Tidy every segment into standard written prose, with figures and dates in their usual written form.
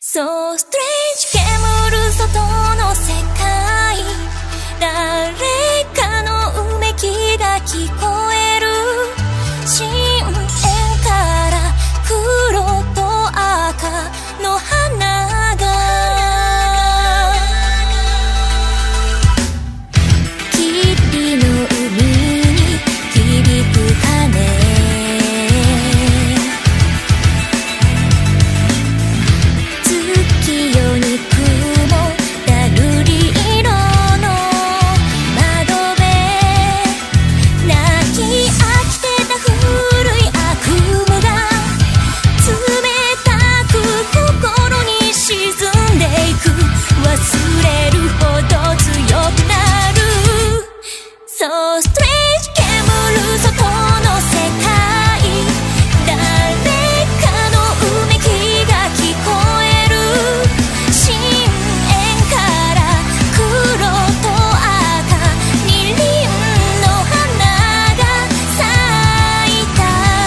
So strange 煙る外の世界、誰かのうめきが聞こえる。深淵から黒と赤の花が霧の海に響く鐘、So strange 煙る外の世界、誰かのうめきが聞こえる。深淵から黒と赤、二輪の花が咲いた。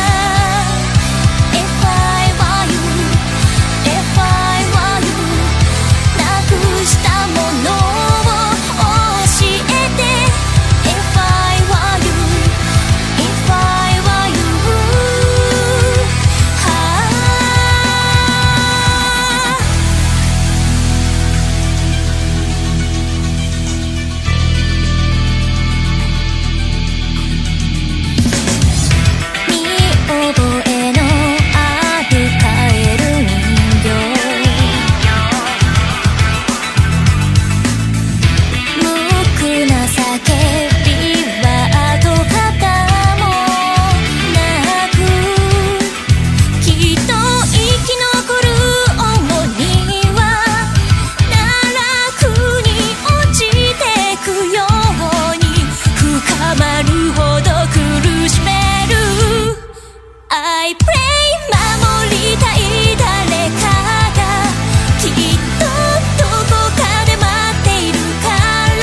If I were you, if I were you、 なくしたものを教えて。I pray 守りたい誰かがきっとどこかで待っているから、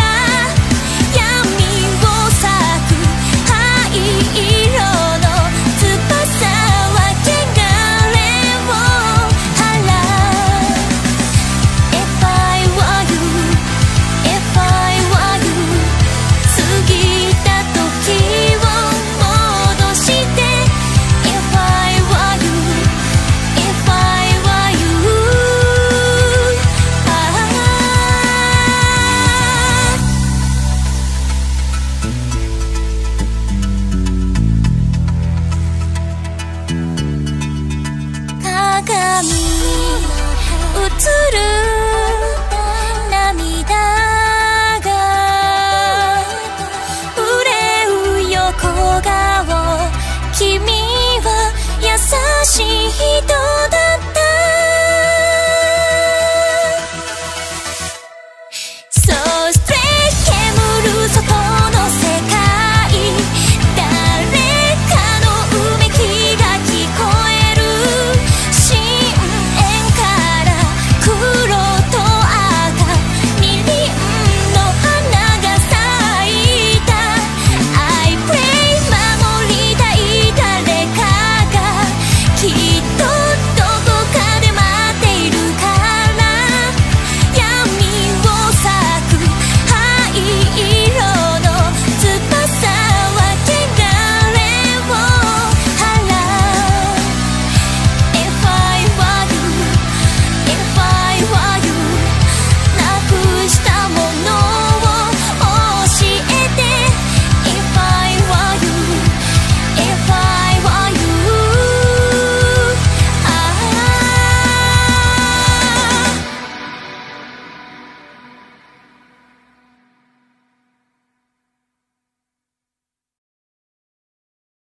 闇を咲く灰色の翼は汚れを払う。 If I were you, if I were you、 過ぎた時を戻して鏡に映る涙が憂う横顔、君は優しい人。